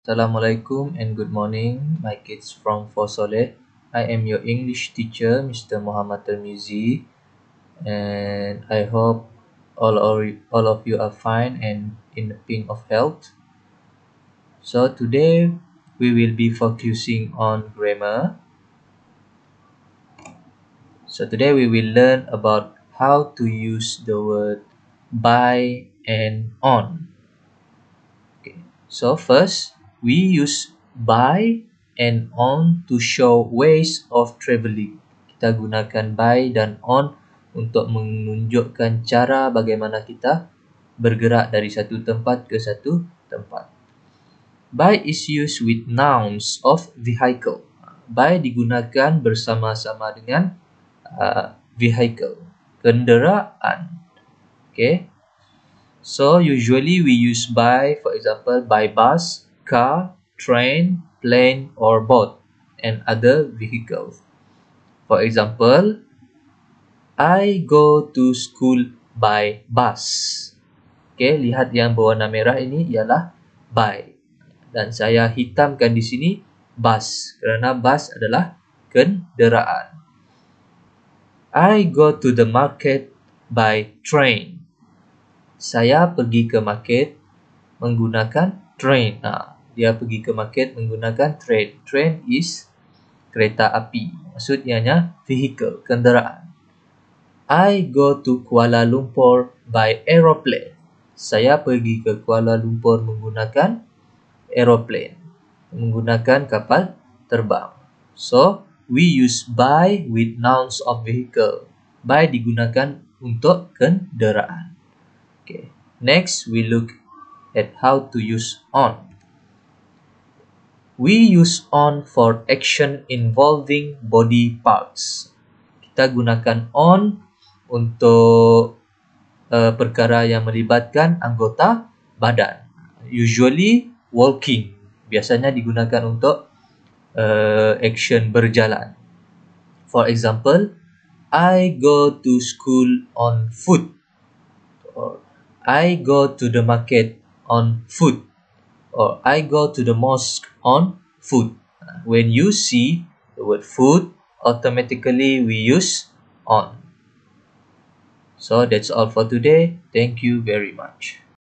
Assalamualaikum and good morning, my kids from Fosole. I am your English teacher, Mr. Muhammad Termizi, and I hope all of you are fine and in the pink of health. So today we will be focusing on grammar. So today we will learn about how to use the word by and on. Okay. So first, we use by and on to show ways of traveling. Kita gunakan by dan on untuk menunjukkan cara bagaimana kita bergerak dari satu tempat ke satu tempat. By is used with nouns of vehicle. By digunakan bersama-sama dengan vehicle, kenderaan. Okay. So usually we use by, for example, by bus, car, train, plane, or boat, and other vehicles. For example, I go to school by bus. Okay, lihat yang berwarna merah ini ialah by. Dan saya hitamkan di sini bus, kerana bus adalah kenderaan. I go to the market by train. Saya pergi ke market menggunakan train. Dia pergi ke market menggunakan train. Train is kereta api. Maksudnya vehicle, kenderaan. I go to Kuala Lumpur by aeroplane. Saya pergi ke Kuala Lumpur menggunakan aeroplane, menggunakan kapal terbang. So, we use by with nouns of vehicle. By digunakan untuk kenderaan. Okay. Next, we look at how to use on. We use on for action involving body parts. Kita gunakan on untuk perkara yang melibatkan anggota badan. Usually walking. Biasanya digunakan untuk action berjalan. For example, I go to school on foot. Or I go to the market on foot, or I go to the mosque on foot. When you see the word foot, automatically we use on. So that's all for today. Thank you very much.